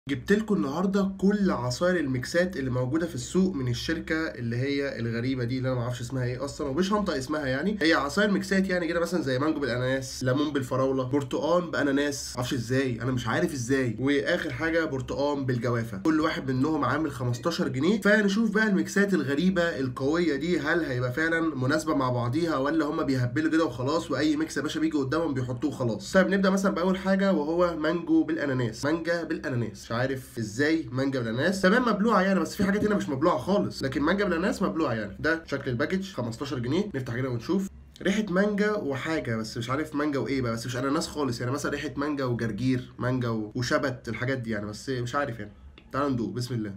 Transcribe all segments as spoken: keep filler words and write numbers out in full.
جبت لكم النهارده كل عصاير الميكسات اللي موجوده في السوق من الشركه اللي هي الغريبه دي اللي انا ما اعرفش اسمها ايه اصلا ومش هنطق اسمها. يعني هي عصاير ميكسات يعني كده مثلا زي مانجو بالاناناس، ليمون بالفراوله، برتقان باناناس، معرفش ازاي، انا مش عارف ازاي، واخر حاجه برتقان بالجوافه. كل واحد منهم عامل خمستاشر جنيه. فنشوف بقى الميكسات الغريبه القويه دي هل هيبقى فعلا مناسبه مع بعضيها ولا هم بيهبلوا كده وخلاص واي ميكس يا باشا بيجي قدامهم بيحطوه خلاص. طيب نبدا مثلا باول حاجه وهو مانجو بالاناناس. مانجا بالاناناس مش عارف ازاي مانجا بالاناناس تمام مبلوعه يعني، بس في حاجات هنا مش مبلوعه خالص، لكن مانجا بالاناناس مبلوعه يعني. ده شكل الباكج خمستاشر جنيه. نفتح كده ونشوف ريحه مانجا وحاجه، بس مش عارف مانجا وايه بقى، بس مش اناناس خالص يعني، مثلا ريحه مانجا وجرجير، مانجا وشبت، الحاجات دي يعني، بس مش عارف يعني. تعالوا ندوق. بسم الله.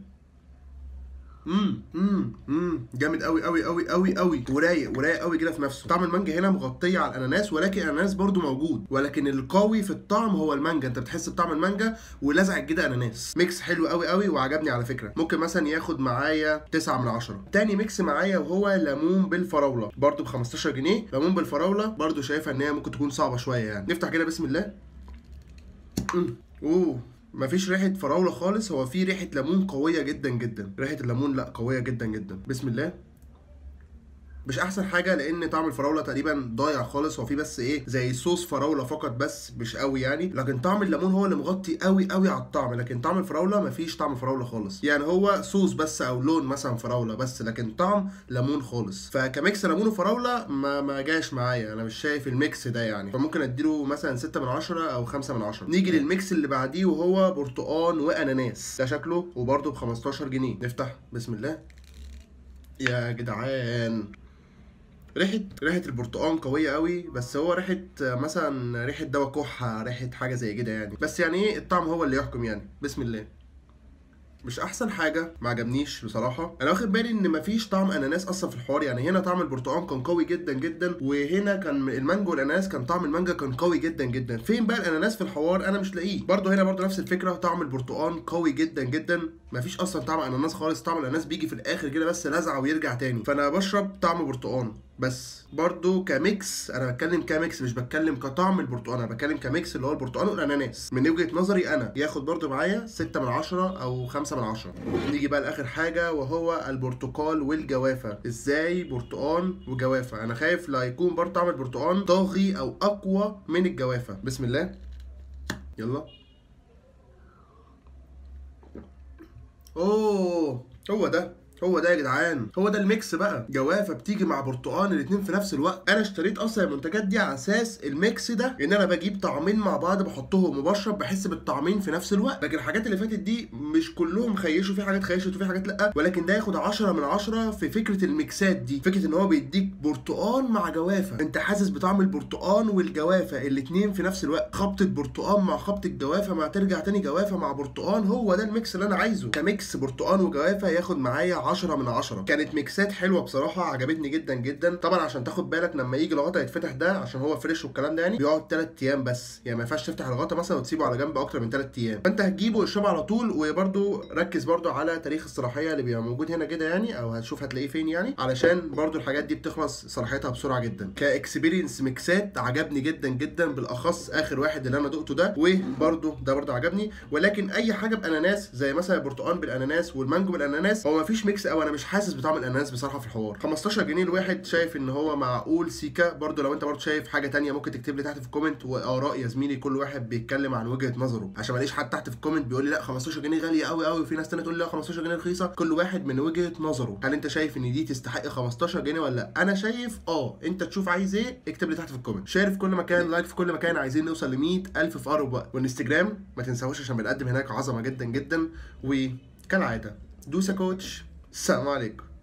امم امم امم جامد قوي قوي قوي قوي قوي ورايق ورايق قوي كده في نفسه. طعم المانجا هنا مغطيه على الاناناس، ولكن الاناناس برده موجود، ولكن القوي في الطعم هو المانجا. انت بتحس بطعم المانجا ولزع كده اناناس. ميكس حلو قوي قوي وعجبني على فكره. ممكن مثلا ياخد معايا تسعة من عشرة. تاني ميكس معايا وهو ليمون بالفراوله، برده ب خمستاشر جنيه. ليمون بالفراوله برده شايفها ان هي ممكن تكون صعبه شويه يعني. نفتح كده. بسم الله. امم اوه مفيش ريحه فراوله خالص، هو في ريحه ليمون قويه جدا جدا. ريحه الليمون لا قويه جدا جدا. بسم الله. مش احسن حاجه لان طعم الفراوله تقريبا ضايع خالص، هو في بس ايه زي صوص فراوله فقط بس مش قوي يعني، لكن طعم الليمون هو اللي مغطي قوي قوي على الطعم، لكن طعم الفراوله مفيش طعم فراوله خالص يعني، هو صوص بس او لون مثلا فراوله بس، لكن طعم ليمون خالص. فكميكس ليمون وفراوله ما ما جاش معايا، انا مش شايف الميكس ده يعني، فممكن اديله مثلا ستة من عشرة او خمسة من عشرة. نيجي للميكس اللي بعديه وهو برتقان واناناس. ده شكله وبرده ب خمستاشر جنيه. نفتح. بسم الله. يا جدعان ريحه ريحه البرتقال قويه قوي، بس هو ريحه مثلا ريحه دواء كحه، ريحه حاجه زي كده يعني، بس يعني ايه الطعم هو اللي يحكم يعني. بسم الله. مش احسن حاجه، ما عجبنيش بصراحه. انا واخد بالي ان مفيش طعم اناناس اصلا في الحوار يعني، هنا طعم البرتقال كان قوي جدا جدا، وهنا كان المانجو والاناناس كان طعم المانجا كان قوي جدا جدا. فين بقى الاناناس في الحوار؟ انا مش لاقيه. برده هنا برده نفس الفكره، طعم البرتقال قوي جدا جدا، مفيش اصلا طعم اناناس خالص. طعم الاناناس بيجي في الاخر كده بس لزعه ويرجع تاني، فانا بشرب طعم برتقال بس. برضو كميكس، انا بتكلم كميكس مش بتكلم كطعم البرتقال، انا بتكلم كميكس اللي هو البرتقال والاناناس. من وجهه نظري انا ياخد برضو معايا ستة من عشرة او خمسة من عشرة. نيجي بقى لاخر حاجه وهو البرتقال والجوافه. ازاي برتقال وجوافه؟ انا خايف لا يكون برضو طعم البرتقال طاغي او اقوى من الجوافه. بسم الله. يلا. اوه هو ده هو ده يا جدعان، هو ده الميكس بقى. جوافه بتيجي مع برتقان الاتنين في نفس الوقت. انا اشتريت اصلا المنتجات دي على اساس الميكس ده، ان انا بجيب طعمين مع بعض بحطهم وبشرب بحس بالطعمين في نفس الوقت. لكن الحاجات اللي فاتت دي مش كلهم خيشوا، في حاجات خيشت وفي حاجات لا، ولكن ده ياخد عشرة من عشرة في فكره الميكسات دي. فكره ان هو بيديك برتقان مع جوافه، انت حاسس بطعم البرتقان والجوافه الاتنين في نفس الوقت، خبطه برتقان مع خبطه جوافه مع ترجع تاني جوافه مع برتقان. هو ده الميكس اللي انا عايزه. كميكس برتقان وجوافه ياخد معايا عشرة من عشرة. كانت ميكسات حلوه بصراحه، عجبتني جدا جدا. طبعا عشان تاخد بالك لما يجي الغطا يتفتح ده، عشان هو فريش والكلام ده يعني، بيقعد ثلاث ايام بس يعني، ما ينفعش تفتح الغطا مثلا وتسيبه على جنب اكتر من ثلاث ايام، فانت هتجيبه وتشربه على طول. وبرده ركز برده على تاريخ الصلاحيه اللي بيبقى موجود هنا كده يعني، او هتشوف هتلاقيه فين يعني، علشان برده الحاجات دي بتخلص صلاحيتها بسرعه جدا. كاكسبيرينس ميكسات عجبني جدا جدا، بالاخص اخر واحد اللي انا دقته ده، وبرده ده برده عجبني. ولكن اي حاجه باناناس زي مثلا البرتقال بالاناناس والمانجو بالاناناس، هو مفيش ميكس قوي، انا مش حاسس بطعم الاناناس بصراحه في الحوار. خمستاشر جنيه الواحد، شايف ان هو معقول سيكا. برده لو انت برده شايف حاجه تانية ممكن تكتب لي تحت في الكومنت، واراء يا زميلي كل واحد بيتكلم عن وجهه نظره، عشان ما الاقيش حد تحت في الكومنت بيقول لي لا خمستاشر جنيه غاليه قوي قوي، وفي ناس تانية تقول لي لا خمستاشر جنيه رخيصه. كل واحد من وجهه نظره. هل انت شايف ان دي تستحق خمستاشر جنيه ولا لا؟ انا شايف اه. انت تشوف عايز ايه اكتب لي تحت في الكومنت. شير في كل مكان، لايك في كل مكان، عايزين نوصل ل مية ألف في اقرب وقت. والانستجرام ما تنساهوش عشان بنقدم هناك عظمه جدا جدا. وكالعاده دوسا كوتش. السلام عليكم.